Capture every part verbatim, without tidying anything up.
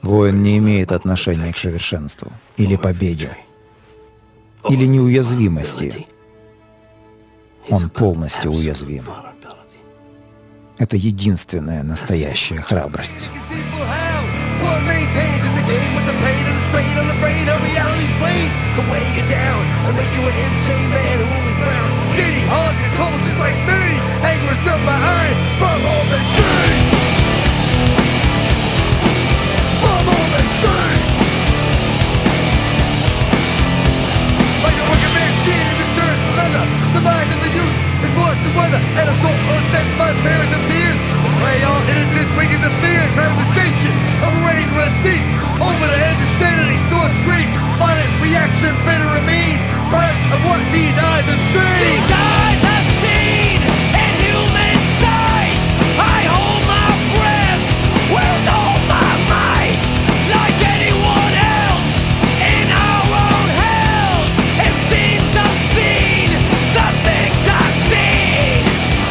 Воин не имеет отношения к совершенству, или победе, или неуязвимости. Он полностью уязвим. Это единственная настоящая храбрость. And a soul unsensed by fears and fears. Pray all innocence, waking the fear, manifestation of rage runs deep. Over the edge of sanity, thoughts creep. Violent reaction, bitter and mean. Part of what these eyes have seen. These eyes have seen in human sight. I hold my breath with all my might. Like anyone else in our own hell. It seems I've seen the things I've seen.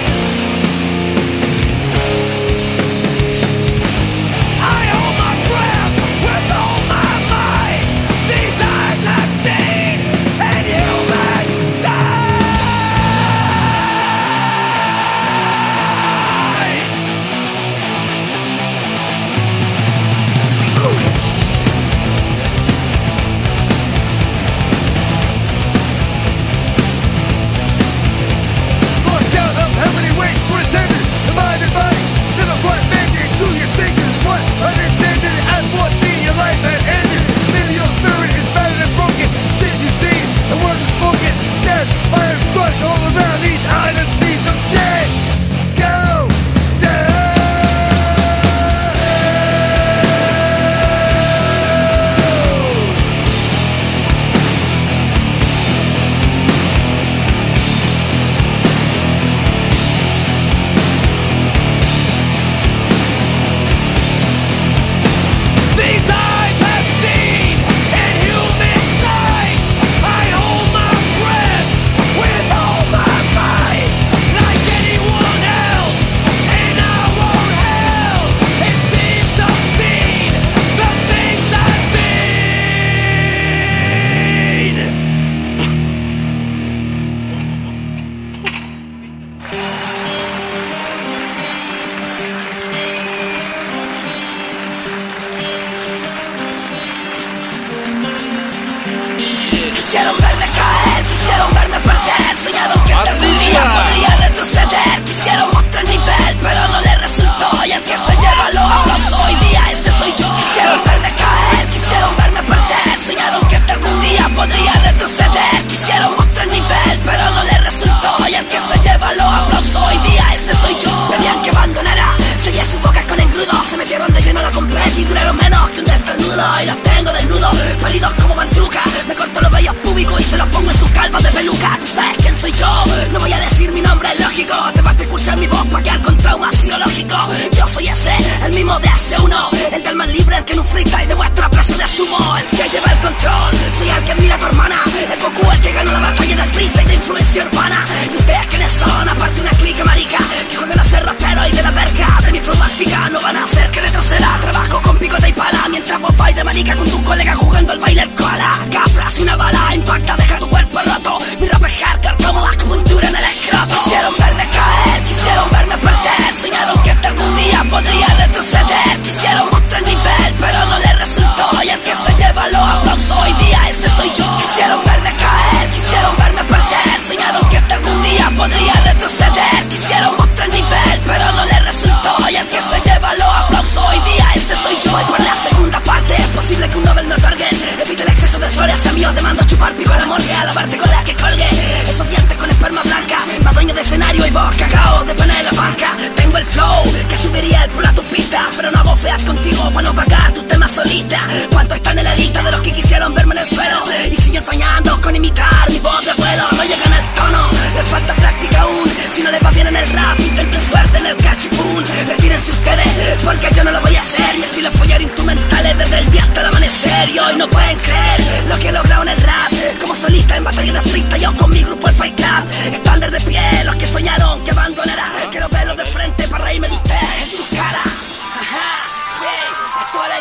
Quisieron verme caer, quisieron verme perder. Soñaron que algún día podría retroceder. Quisieron mostrar nivel, pero no les resultó. Y el que se lleva los aplausos hoy día, ese soy yo. Quisieron verme caer, quisieron verme perder. Soñaron que algún día podría retroceder. Quisieron mostrar nivel, pero no les resultó. Y el que se lleva los aplausos hoy día, ese soy yo. Pedían que abandonara, sellé su boca con engrudo. Se metieron de lleno a la completa y duraron menos que un destornudo. Y los tengo desnudos, pálidos como mantruca. Me corto los vellos públicos y se los pongo en sus calvas de peluca. Tú sabes quién soy yo, no voy a decir mi nombre, es lógico. Te basta escuchar mi voz pa' quedar con trauma psicológico. Yo soy ese, el mismo de hace uno. El del más libre, el que en un freestyle demuestra precio de sumo. El que lleva el control, soy el que mira a tu hermana. El Goku, el que ganó la batalla de freestyle de influencia urbana. ¿Y ustedes quiénes son? Aparte una clique marica que juegan a ser rapero y de la verga de mi fromática. No van a hacer que retroceda. Trabajo con picote y pala mientras vos vais de manica con tus colegas jugando al baile el koala. Gafras y una bala impacta, deja tu cuerpo roto. Mi rap es hardcore como la acupuntura en el escroto. Quisieron verme caer, quisieron verme perder. Soñaron que hasta algún día podría retroceder. Quisieron mostrar nivel, pero no les resultó. Y el que se lleva los aplausos hoy día, ese soy yo. Quisieron verme caer, quisieron verme perder. Soñaron que hasta algún día podría retroceder. Quisieron mostrar nivel, pero no les resultó. Y el que se lleva los aplausos hoy día, ese soy yo. Voy por la segunda parte, es posible que un Nobel me otorguen. Evite el exceso de flores, amigos, te mando a chupar pico a la morgue. A la parte con la que colgue esos dientes con esperma blanca. Más dueño de escenario y vos cagao de pena en la banca. Tengo el flow que subiría el pulo a tu pista, pero no hago feas contigo para no pagar tus temas solita. ¿Cuántos están en la lista de los que quisieron verme en el suelo? Y siguen soñando con imitar mi voz de vuelo. No llegan al tono, les falta práctica aún. Si no les va bien en el rap, intenten suerte en el cachipún. Retírense ustedes, porque yo no lo voy a hacer. Mi estilo es follar instrumentales desde el día hasta el amanecer. Y hoy no pueden creer lo que he logrado en el rap. Como solista en batalla de freestyle, yo con mi grupo el Fight Club. Están de pie los que soñaron que abandonará. Quiero verlos de frente para reírme de ustedes en sus caras. Ajá, sí, esto era el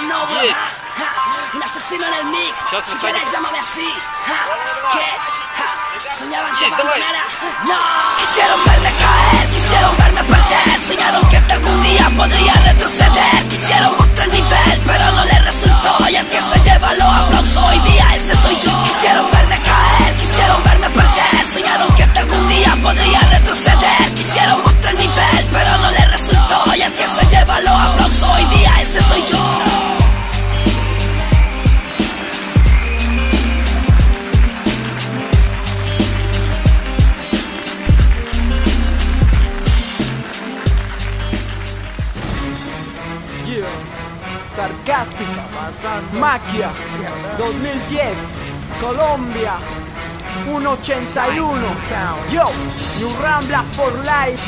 no, bro. Ja, ja. Un asesino en el mic. Si quieres, llámame así. Ja, ¿qué? Ja. Soñaban que abandonara. No. Quisieron verme caer, quisieron verme perder. Soñaron que hasta algún día podría retroceder. Quisieron mostrar nivel, pero no les resultó. Y el que se lleva los aplausos hoy día, ese soy yo. Quisieron verme caer, quisieron verme perder. Soñaron que hasta algún día podría retroceder. Quisieron mostrar nivel, pero no les resultó. Y el que se lleva los aplausos hoy día, ese soy yo. Sarcástica, Maquia, dos mil diez, Colombia, ciento ochenta y uno. Yo, New Ramblas for Life,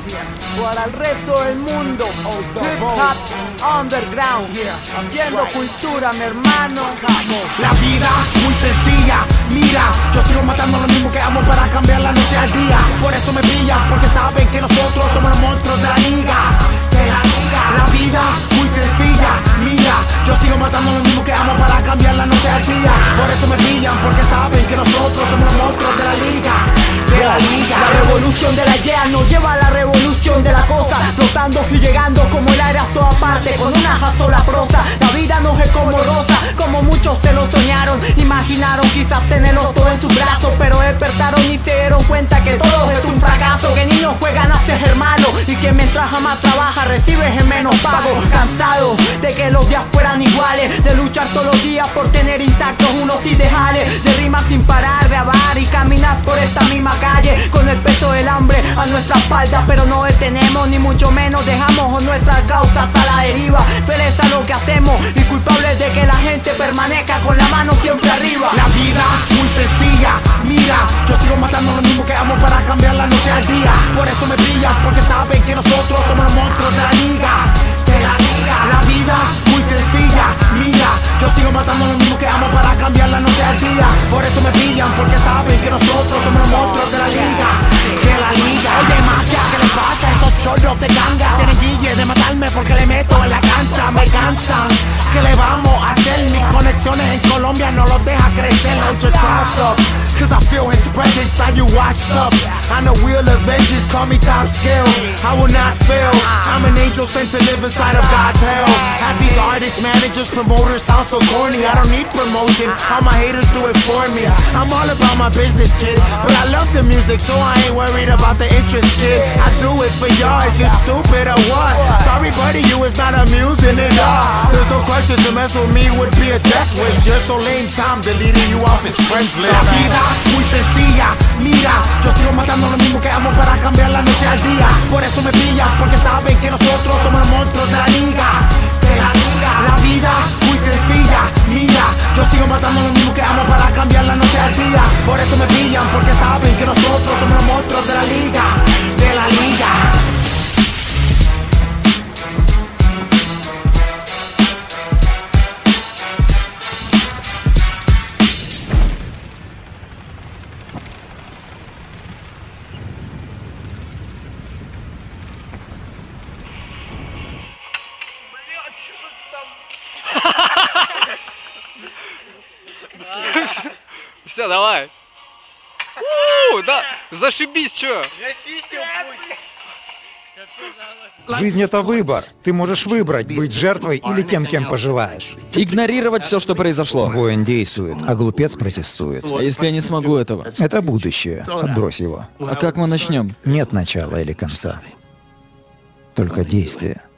para el resto del mundo. Hip Hop Underground, haciendo cultura, mi hermano. La vida muy sencilla, mira, yo sigo matando lo mismo que amo para cambiar la noche al día. Por eso me pillan, porque saben que nosotros somos los monstruos de la liga. De la liga. La vida muy sencilla, mira, yo sigo matando lo mismo que amo para cambiar la noche al día. Por eso me pillan, porque saben que nosotros somos los monstruos de la liga. De la liga. La revolución de la idea nos lleva a la revolución de la cosa, flotando y llegando como el aire a toda parte, con una sola prosa. La vida no es como rosa, como muchos se lo soñaron. Imaginaron quizás tenerlo todo en sus brazos, pero despertaron y se dieron cuenta que todo es un fracaso. Que niños juegan a ser hermanos y que mientras jamás trabaja recibes el menos pago. Cansado de que los días fueran iguales, de luchar todos los días por tener intactos unos ideales, de rimas sin parar, grabar y caminar por esta misma calle con el peso del hambre a nuestra espalda, pero no detenemos ni mucho menos dejamos nuestras causas a la deriva. Fieles a lo que hacemos y culpables de que la gente permanezca con la mano siempre arriba. La vida muy sencilla, mira, yo sigo matando lo mismo que amo para cambiar la noche al día. Por eso me pillan, porque saben que nosotros somos los monstruos de la liga. De la liga. La vida muy sencilla, mira, yo sigo matando lo mismo que amo para cambiar la noche al día. Por eso me pillan, porque saben que nosotros somos los monstruos de la liga. De la liga. Oye, Maquia, ¿qué les pasa a estos chorros de ganga? Tienen guille de matarme porque le meto en la cancha, me cansan. ¿Qué le vamos a hacer? Mis conexiones en Colombia no los deja crecer. Don't you cross up, cause I feel his presence, now you washed up. On the wheel of vengeance, call me top skill. I will not fail, I'm an angel sent to live inside of God's hell. Have these artists, managers, promoters sound so corny. I don't need promotion, all my haters do it for me. I'm all about my business, kid, but I love the music, so I ain't worried about the interest, kid. I do it for y'all, is you stupid or what? Sorry buddy, you is not amusing at all. There's no question, to mess with me would be a death wish. You're so lame, Tom deleting you off his friends list. La vida muy sencilla, mira, yo sigo matando lo mismo que amo para cambiar la noche al día. Por eso me pillan, porque saben que nosotros somos los monstruos de la liga. De la liga. La vida muy sencilla, mira, yo sigo matando lo mismo que amo para cambiar la noche al día. Por eso me pillan, porque saben que nosotros somos los monstruos de la liga. De la liga. Все, давай. У, да, зашибись, чё? Жизнь — это выбор. Ты можешь выбрать, быть жертвой или тем, кем пожелаешь. Игнорировать все, что произошло. Воин действует, а глупец протестует. А если я не смогу этого? Это будущее. Отбрось его. А как мы начнем? Нет начала или конца. Только действие.